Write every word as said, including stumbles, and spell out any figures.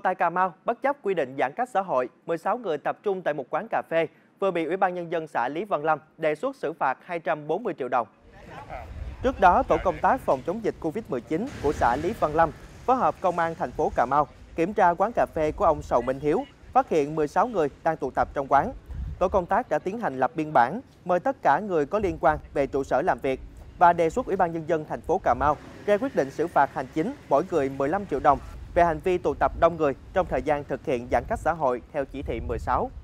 Tại Cà Mau, bất chấp quy định giãn cách xã hội, mười sáu người tập trung tại một quán cà phê vừa bị Ủy ban Nhân dân xã Lý Văn Lâm đề xuất xử phạt hai trăm bốn mươi triệu đồng. Trước đó, tổ công tác phòng chống dịch Covid mười chín của xã Lý Văn Lâm phối hợp công an thành phố Cà Mau kiểm tra quán cà phê của ông Sầu Minh Hiếu, phát hiện mười sáu người đang tụ tập trong quán. Tổ công tác đã tiến hành lập biên bản, mời tất cả người có liên quan về trụ sở làm việc và đề xuất Ủy ban Nhân dân thành phố Cà Mau ra quyết định xử phạt hành chính mỗi người mười lăm triệu đồng về hành vi tụ tập đông người trong thời gian thực hiện giãn cách xã hội theo chỉ thị mười sáu.